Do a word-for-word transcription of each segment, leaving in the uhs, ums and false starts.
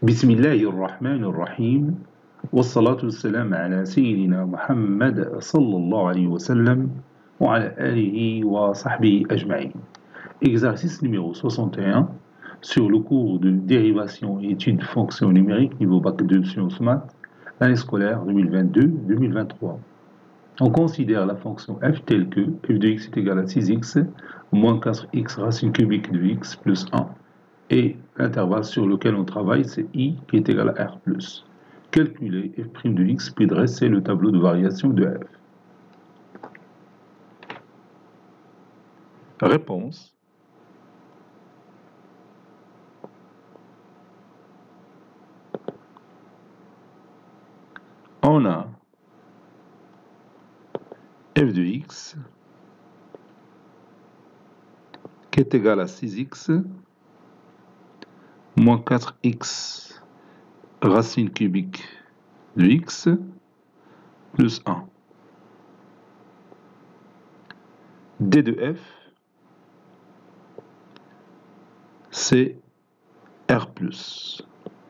بسم الله الرحمن الرحيم والصلاة والسلام على سيدنا محمد صلى الله عليه وسلم وعلى آله وصحبه أجمعين. Exercice numéro soixante et un sur le cours de dérivation et études de fonctions numériques niveau bac deux sciences maths, l'année scolaire deux mille vingt-deux deux mille vingt-trois. On considère la fonction f telle que f de x est égal à six x moins quatre x racine cubique de x plus un. Et l'intervalle sur lequel on travaille, c'est i qui est égal à r plus. Calculer f' de x puis dresser le tableau de variation de f. Réponse. On a f de x qui est égal à six x moins quatre x racine cubique de x plus un. D de f, c'est r plus.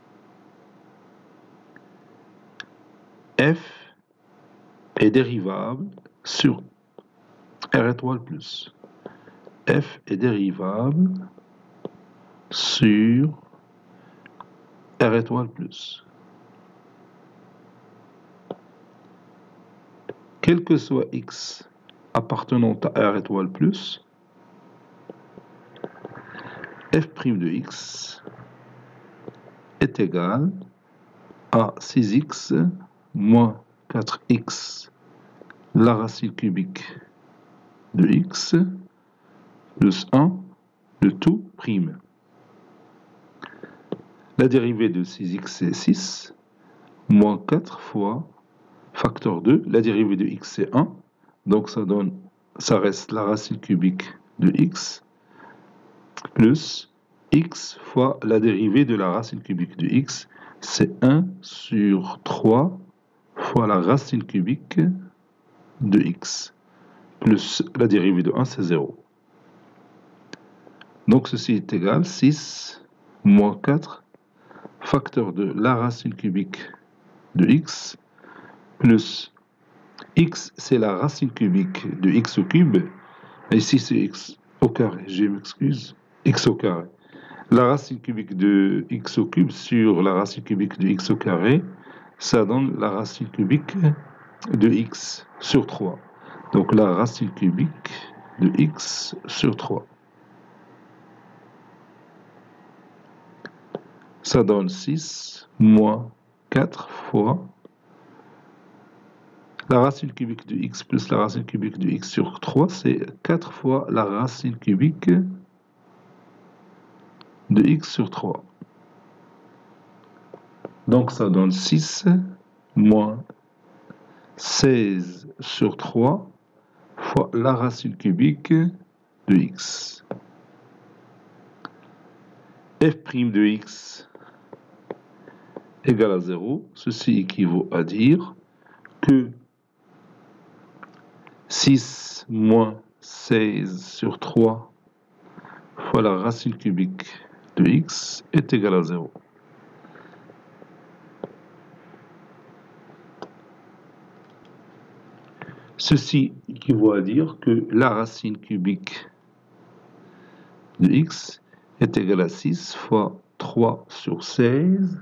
F est dérivable sur r étoile plus. F est dérivable sur r étoile plus. Quel que soit x appartenant à r étoile plus, f' de x est égal à six x moins quatre x la racine cubique de x plus un de tout prime. La dérivée de six x c'est six moins quatre fois facteur deux, la dérivée de x c'est un, donc ça donne, ça reste la racine cubique de x plus x fois la dérivée de la racine cubique de x, c'est un sur trois fois la racine cubique de x plus la dérivée de un c'est zéro. Donc ceci est égal à six moins quatre facteur de la racine cubique de x plus x c'est la racine cubique de x au cube, et ici c'est x au carré, je m'excuse, x au carré. La racine cubique de x au cube sur la racine cubique de x au carré, ça donne la racine cubique de x sur trois. Donc la racine cubique de x sur trois. Ça donne six moins quatre fois la racine cubique de x plus la racine cubique de x sur trois, c'est quatre fois la racine cubique de x sur trois. Donc ça donne six moins seize sur trois fois la racine cubique de x. f' de x égale à zéro. Ceci équivaut à dire que six moins seize sur trois fois la racine cubique de x est égal à zéro. Ceci équivaut à dire que la racine cubique de x est égal à six fois trois sur seize.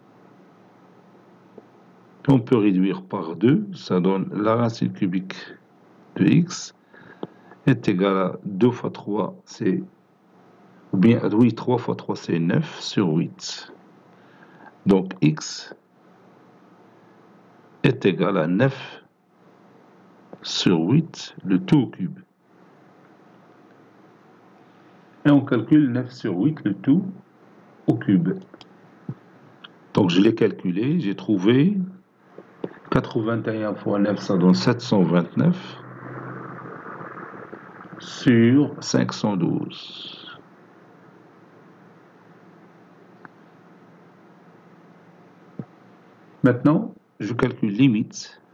On peut réduire par deux, ça donne la racine cubique de x est égal à deux fois trois, c'est, ou bien, oui, trois fois trois, c'est neuf sur huit. Donc x est égal à neuf sur huit, le tout au cube. Et on calcule neuf sur huit, le tout au cube. Donc je l'ai calculé, j'ai trouvé quatre-vingt-un fois neuf, ça donne sept cent vingt-neuf sur cinq cent douze. Maintenant, je calcule limite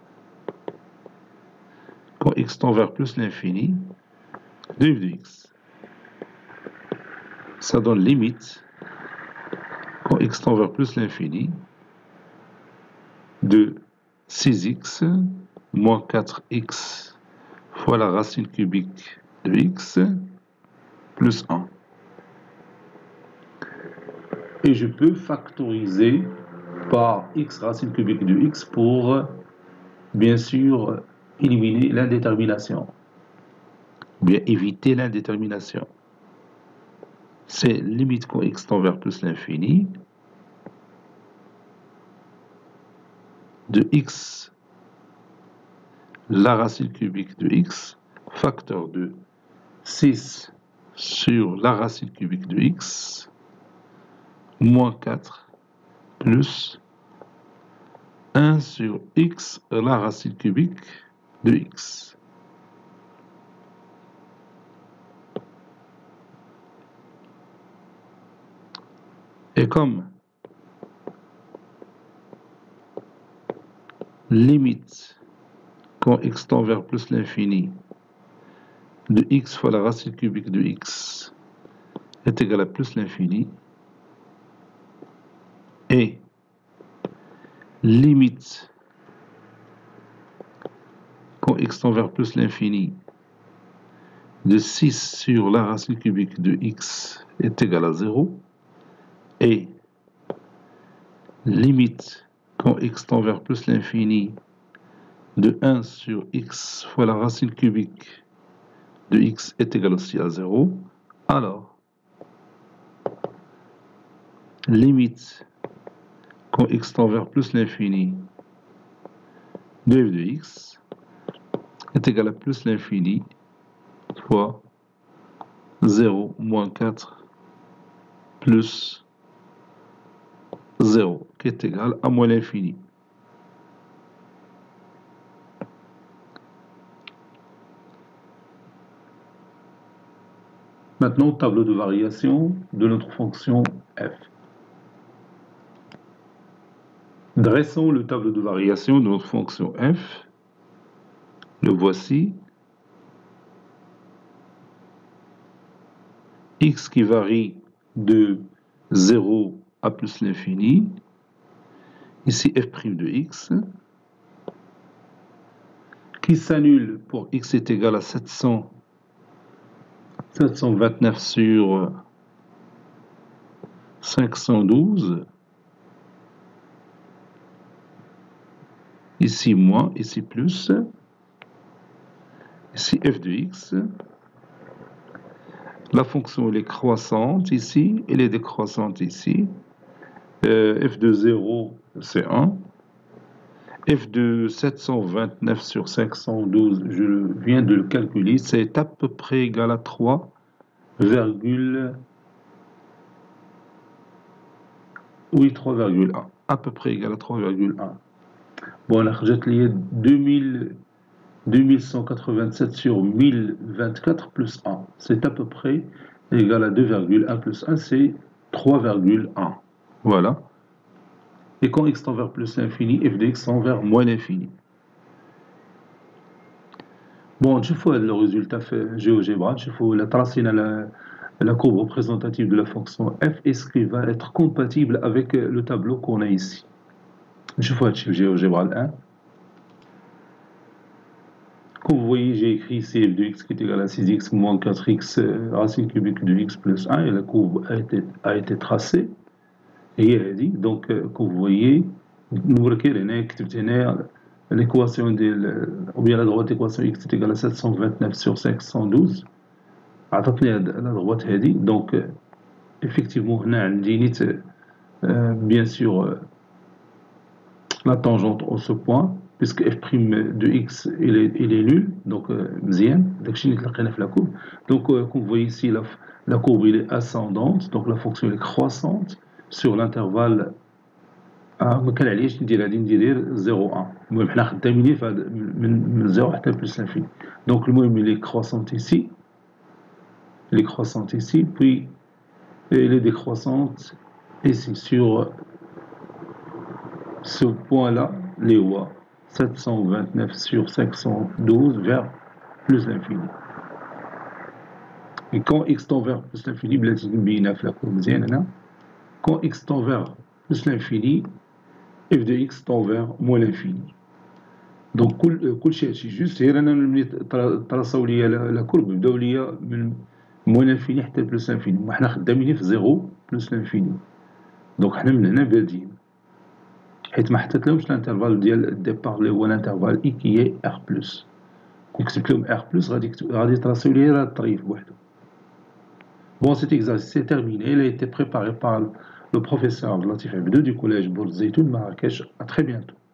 quand x tend vers plus l'infini de f de x. Ça donne limite quand x tend vers plus l'infini, de six x moins quatre x fois la racine cubique de x plus un. Et je peux factoriser par x racine cubique de x pour, bien sûr, éliminer l'indétermination, bien éviter l'indétermination. C'est limite quand x tend vers plus l'infini de x, la racine cubique de x, facteur de six sur la racine cubique de x, moins quatre, plus un sur x, la racine cubique de x. Et comme limite quand x tend vers plus l'infini de x fois la racine cubique de x est égal à plus l'infini, et limite quand x tend vers plus l'infini de six sur la racine cubique de x est égal à zéro, et limite quand x tend vers plus l'infini de un sur x fois la racine cubique de x est égal aussi à zéro, alors limite quand x tend vers plus l'infini de f de x est égal à plus l'infini fois zéro moins quatre plus zéro, qui est égal à moins l'infini. Maintenant, tableau de variation de notre fonction f. Dressons le tableau de variation de notre fonction f. Le voici. X qui varie de zéro à plus l'infini. Ici f' de x, qui s'annule pour x est égal à sept cents, sept cent vingt-neuf sur cinq cent douze. Ici moins, ici plus. Ici f de x. La fonction elle est croissante ici, elle est décroissante ici. Euh, f de zéro, c'est un. F de sept cent vingt-neuf sur cinq cent douze, je viens de le calculer, c'est à peu près égal à trois virgule oui, trois virgule un. À peu près égal à trois virgule un. Bon, là, j'ai lié deux mille cent quatre-vingt-sept sur mille vingt-quatre plus un. C'est à peu près égal à deux virgule un plus un, c'est trois virgule un. Voilà. Et quand x tend vers plus l'infini, f de x tend vers moins l'infini. Bon, je fais le résultat géogébrique, je fais la tracer la, la courbe représentative de la fonction f, est-ce qu'il va être compatible avec le tableau qu'on a ici. Je fais le chiffre géogébrique un. Comme vous voyez, j'ai écrit ici f de x qui est égal à six x moins quatre x racine cubique de x plus un, et la courbe a été, a été tracée. Et elle a dit, donc, comme vous voyez, nous requérons l'équation de, ou bien la droite équation x est égale à sept cent vingt-neuf sur cinq cent douze. À la droite, elle dit, donc, effectivement, on a bien sûr la tangente en ce point, puisque f' de x il est, il est nul, donc mzien, donc comme vous voyez ici la, la courbe il est ascendante, donc la fonction est croissante sur l'intervalle ما كان علاش ندير غادي ندير zéro un. المهم حنا خدامين من zéro حتى plus l'infini. Donc المهم il est croissante ici, il est croissante ici, puis il est décroissante ici sur ce point-là, les hauts sept cent vingt-neuf sur cinq cent douze vers plus l'infini. Et quand x tend vers plus l'infini, بلاتي نبينها في la courbe مزيان هنا. quand x tend vers plus l'infini, f de x tend vers moins l'infini. دونك كل كل شيء هادشي جوست، غير انا ملي تراساو ليا لا كورب بداو ليا من موان لانفيني حتى بلوس لانفيني، وحنا خدامين في زيرو بلوس لانفيني. دونك حنا من هنا بادين، حيت ما حطيتلهمش الانترفال ديال الديبار اللي هو الانترفال اي كي هي ار بلوس. كون كتبت لهم ار بلوس غادي غادي تراساو ليا هاد الطريف بوحدو. Bon, cet exercice est terminé. Il a été préparé par le professeur Abdelatif Abdou du collège Bourg Zeytoun Marrakech. À très bientôt.